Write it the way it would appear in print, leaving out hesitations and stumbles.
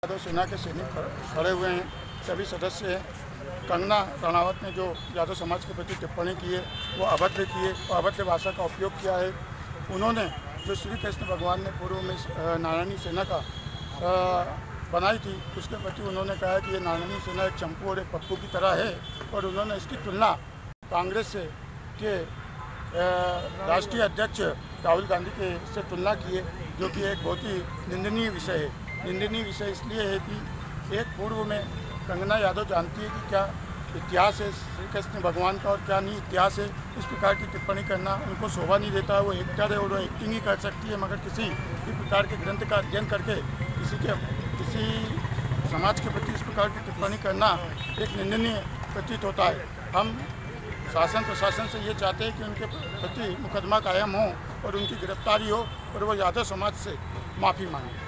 यादव सेना के सैनिक खड़े हुए हैं, सभी सदस्य हैं। कंगना रणावत ने जो यादव समाज के प्रति टिप्पणी की है वो अभद्र की है और अभद्र भाषा का उपयोग किया है। उन्होंने जो श्री कृष्ण भगवान ने पूर्व में नारायणी सेना का बनाई थी उसके प्रति उन्होंने कहा कि ये नारायणी सेना एक चंपू और एक पप्पू की तरह है और उन्होंने इसकी तुलना कांग्रेस के राष्ट्रीय अध्यक्ष राहुल गांधी से तुलना की है, जो कि एक बहुत ही निंदनीय विषय है। निंदनीय विषय इसलिए है कि एक पूर्व में कंगना यादव जानती है कि क्या इतिहास है श्री कृष्ण भगवान का और क्या नहीं इतिहास है। इस प्रकार की टिप्पणी करना उनको शोभा नहीं देता है। वो एक्टर है और वो एक्टिंग ही कर सकती है, मगर किसी भी प्रकार के ग्रंथ का अध्ययन करके किसी समाज के प्रति इस प्रकार की टिप्पणी करना एक निंदनीय प्रतीत होता है। हम शासन प्रशासन से ये चाहते हैं कि उनके प्रति मुकदमा कायम हो और उनकी गिरफ्तारी हो और वो यादव समाज से माफ़ी मांगे।